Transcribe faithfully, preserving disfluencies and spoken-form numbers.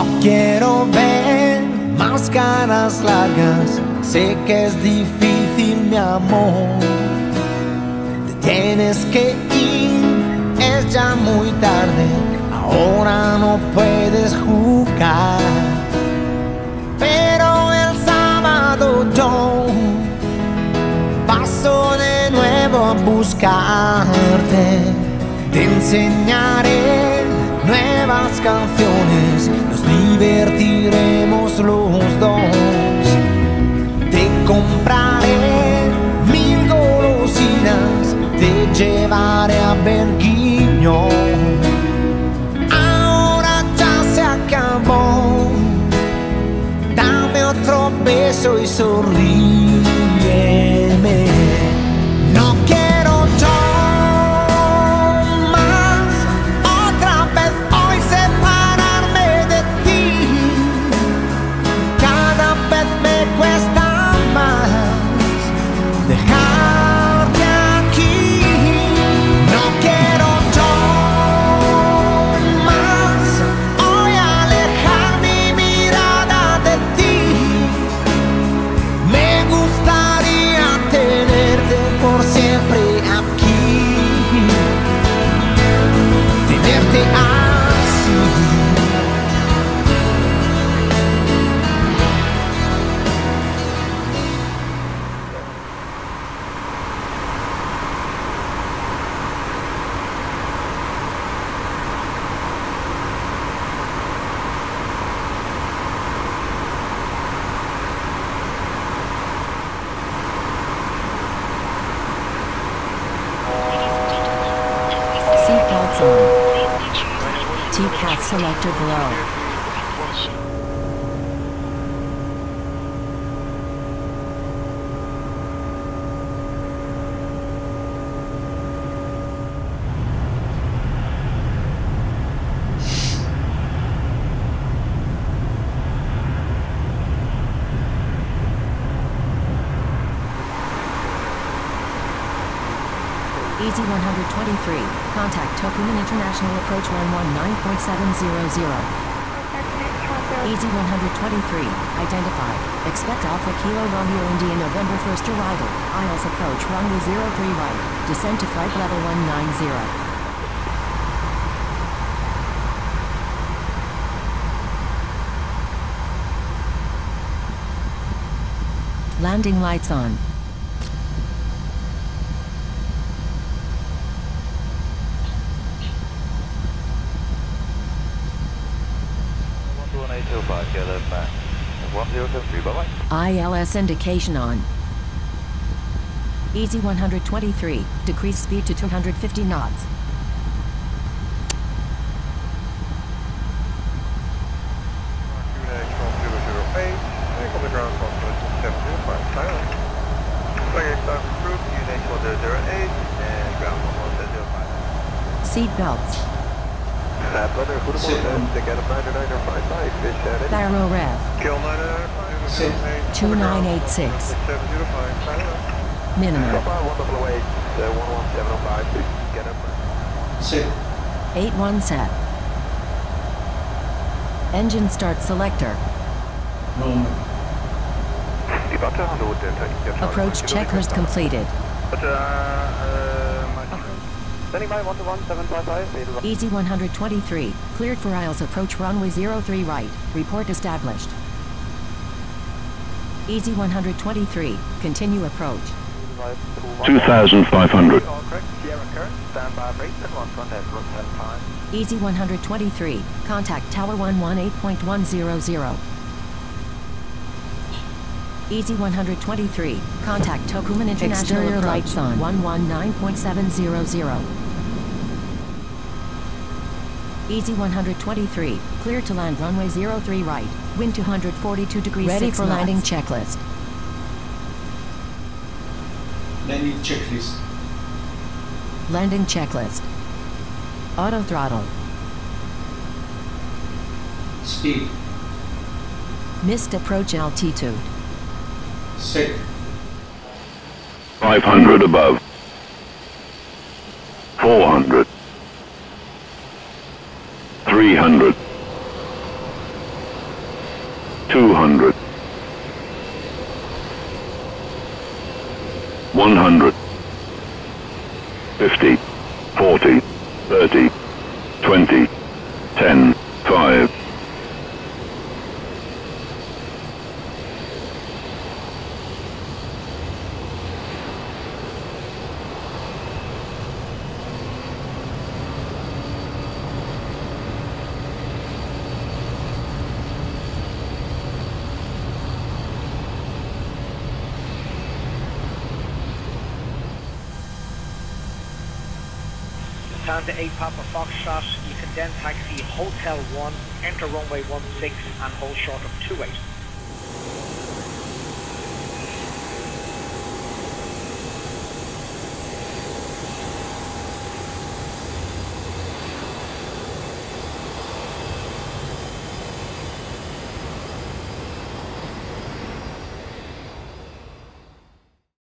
No quiero ver más caras largas, sé que es difícil, mi amor. Te tienes que ir, es ya muy tarde, ahora no puedes jugar. Pero el sábado yo paso de nuevo a buscarte. Te enseñaré nuevas canciones, nos divertiremos los dos. Te compraré mil golosinas, te llevaré a Berguiño. Ahora ya se acabó, dame otro beso y sonríeme. No quiero yo T-Cat selector below. Easy one twenty-three, contact Tokuman International approach one one nine point seven zero zero. Easy one twenty-three, identified, expect Alpha Kilo Romeo India November first arrival, I L S approach runway zero three right, descend to flight level one nine zero. Landing lights on. I L S indication on. Easy one twenty-three, decrease speed to two hundred fifty knots. Seat belts. Barrow Rev. two nine eight six. Minimum. eight one set. Engine start selector. Approach checklist completed. Easy one twenty-three, cleared for I L S approach runway zero three right, report established. Easy one twenty-three, continue approach. two thousand five hundred. Easy one twenty-three, contact tower one one eight point one zero zero. Easy one twenty-three, contact Tokuman International exterior approach lights on one one nine point seven zero zero. Easy one twenty-three, clear to land runway zero three right, wind two hundred forty-two degrees ready for knots. Landing checklist. Landing checklist. Landing checklist. Auto throttle. Speed. Missed approach altitude. Set. five hundred above. four hundred. three hundred. two hundred. one hundred. fifty. forty. thirty. twenty. ten. five. Santa eight Papa Foxtrot, you can then taxi Hotel one, enter runway one six and hold short of two eight.